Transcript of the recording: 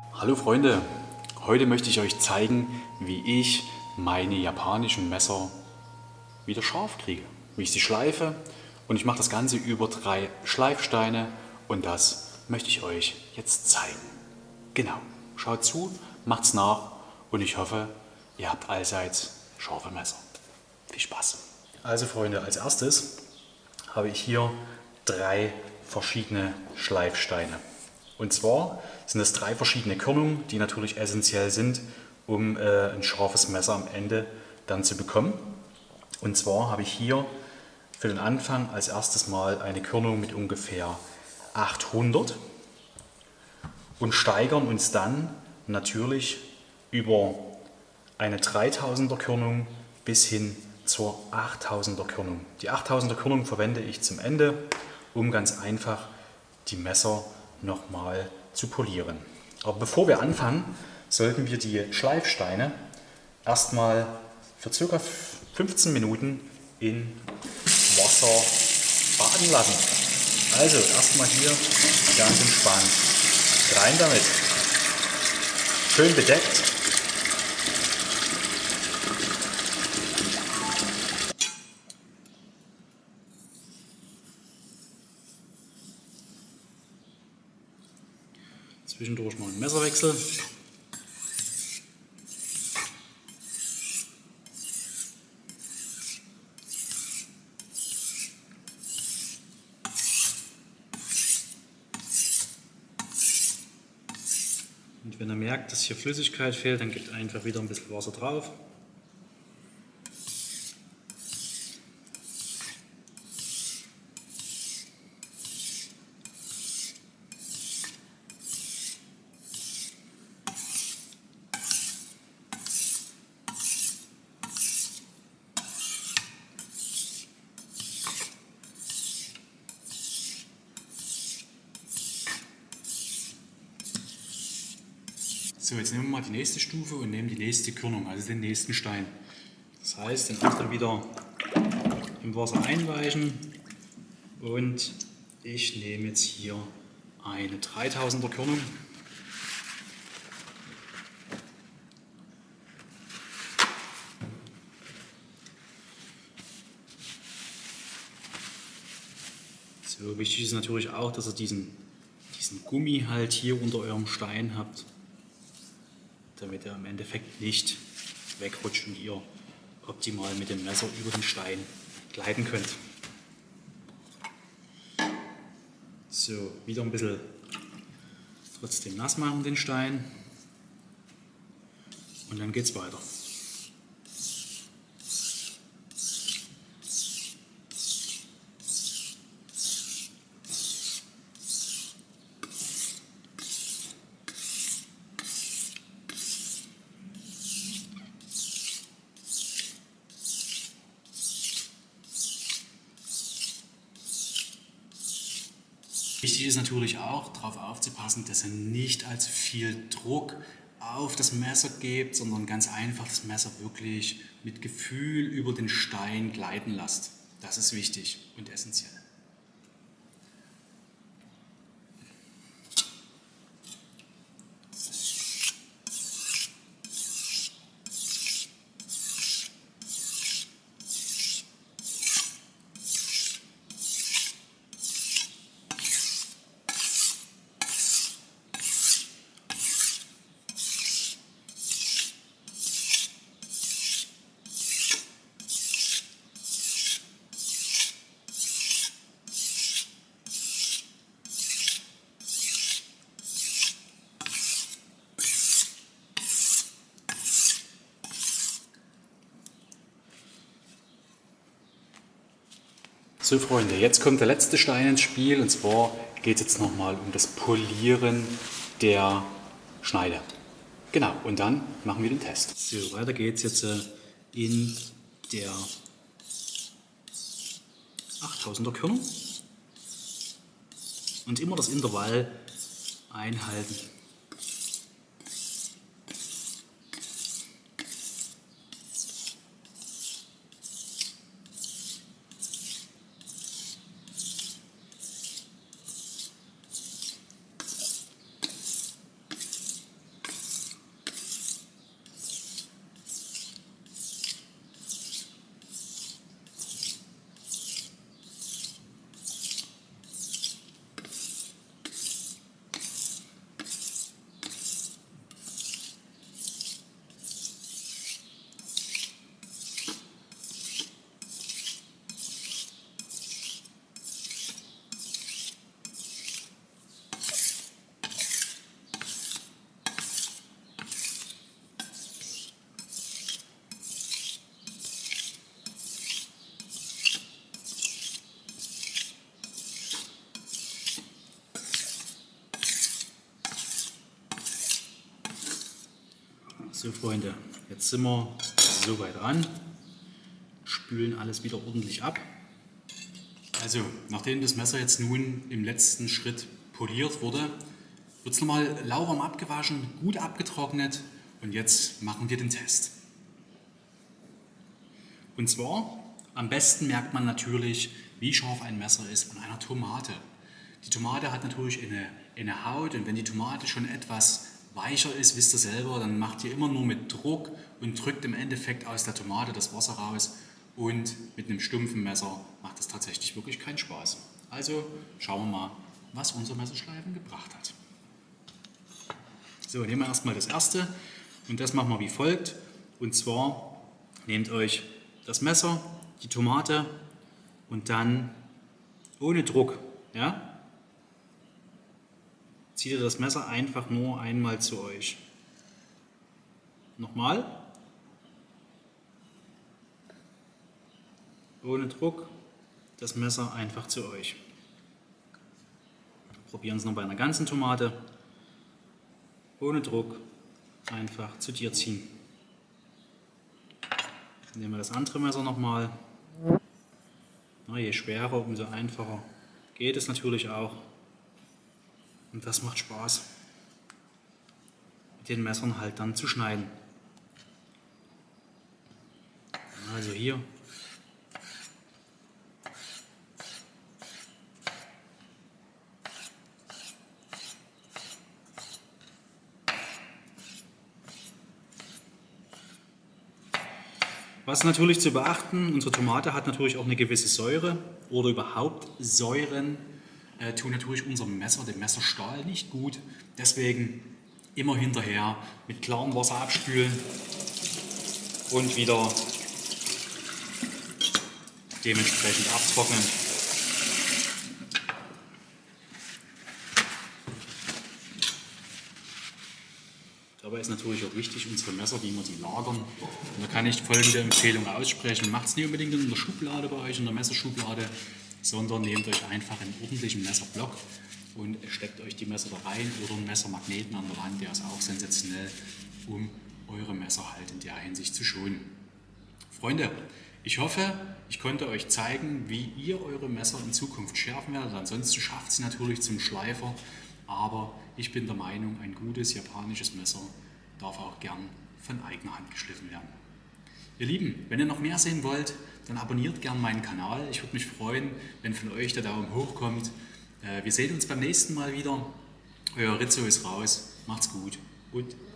Hallo Freunde, heute möchte ich euch zeigen, wie ich meine japanischen Messer wieder scharf kriege. Wie ich sie schleife, und ich mache das Ganze über 3 Schleifsteine und das möchte ich euch jetzt zeigen. Genau, schaut zu, macht's nach und ich hoffe, ihr habt allseits scharfe Messer. Viel Spaß! Also Freunde, als erstes habe ich hier 3 verschiedene Schleifsteine. Und zwar sind es 3 verschiedene Körnungen, die natürlich essentiell sind, um ein scharfes Messer am Ende dann zu bekommen. Und zwar habe ich hier für den Anfang als erstes mal eine Körnung mit ungefähr 800 und steigern uns dann natürlich über eine 3000er Körnung bis hin zur 8000er Körnung. Die 8000er Körnung verwende ich zum Ende, um ganz einfach die Messer nochmal zu polieren. Aber bevor wir anfangen, sollten wir die Schleifsteine erstmal für ca. 15 Minuten in Wasser baden lassen. Also erstmal hier ganz entspannt rein damit. Schön bedeckt. Zwischendurch mal einen Messerwechsel. Und wenn ihr merkt, dass hier Flüssigkeit fehlt, dann gebt einfach wieder ein bisschen Wasser drauf. So, jetzt nehmen wir mal die nächste Stufe und nehmen die nächste Körnung, also den nächsten Stein. Das heißt, den anderen wieder im Wasser einweichen und ich nehme jetzt hier eine 3000er Körnung. So, wichtig ist natürlich auch, dass ihr diesen Gummi halt hier unter eurem Stein habt, damit er im Endeffekt nicht wegrutscht und ihr optimal mit dem Messer über den Stein gleiten könnt. So, wieder ein bisschen trotzdem nass machen den Stein und dann geht es weiter. Wichtig ist natürlich auch, darauf aufzupassen, dass ihr nicht allzu viel Druck auf das Messer gebt, sondern ganz einfach das Messer wirklich mit Gefühl über den Stein gleiten lasst. Das ist wichtig und essentiell. So Freunde, jetzt kommt der letzte Stein ins Spiel und zwar geht es jetzt nochmal um das Polieren der Schneide. Genau, und dann machen wir den Test. So, weiter geht's jetzt in der 8000er Körnung und immer das Intervall einhalten. So Freunde, jetzt sind wir so weit dran, spülen alles wieder ordentlich ab. Also, nachdem das Messer jetzt nun im letzten Schritt poliert wurde, wird es nochmal lauwarm abgewaschen, gut abgetrocknet und jetzt machen wir den Test. Und zwar, am besten merkt man natürlich, wie scharf ein Messer ist an einer Tomate. Die Tomate hat natürlich eine Haut und wenn die Tomate schon etwas weicher ist, wisst ihr selber, dann macht ihr immer nur mit Druck und drückt im Endeffekt aus der Tomate das Wasser raus und mit einem stumpfen Messer macht es tatsächlich wirklich keinen Spaß. Also schauen wir mal, was unser Messerschleifen gebracht hat. So, nehmen wir erstmal das erste und das machen wir wie folgt. Und zwar nehmt euch das Messer, die Tomate und dann ohne Druck, ja, zieht ihr das Messer einfach nur einmal zu euch. Nochmal. Ohne Druck das Messer einfach zu euch. Probieren es noch bei einer ganzen Tomate. Ohne Druck einfach zu dir ziehen. Dann nehmen wir das andere Messer nochmal. Je schwerer, umso einfacher geht es natürlich auch. Und das macht Spaß, mit den Messern halt dann zu schneiden. Also hier. Was natürlich zu beachten, unsere Tomate hat natürlich auch eine gewisse Säure oder überhaupt Säuren tun natürlich unserem Messer, dem Messerstahl nicht gut. Deswegen immer hinterher mit klarem Wasser abspülen und wieder dementsprechend abtrocknen. Dabei ist natürlich auch wichtig, unsere Messer, wie wir die lagern. Und da kann ich folgende Empfehlung aussprechen. Macht es nicht unbedingt in der Schublade bei euch, in der Messerschublade, sondern nehmt euch einfach einen ordentlichen Messerblock und steckt euch die Messer da rein oder einen Messermagneten an der Wand, der ist auch sensationell, um eure Messer halt in der Hinsicht zu schonen. Freunde, ich hoffe, ich konnte euch zeigen, wie ihr eure Messer in Zukunft schärfen werdet. Ansonsten schafft sie natürlich zum Schleifer, aber ich bin der Meinung, ein gutes japanisches Messer darf auch gern von eigener Hand geschliffen werden. Ihr Lieben, wenn ihr noch mehr sehen wollt, dann abonniert gern meinen Kanal. Ich würde mich freuen, wenn von euch der Daumen hoch kommt. Wir sehen uns beim nächsten Mal wieder. Euer Rizzo ist raus. Macht's gut und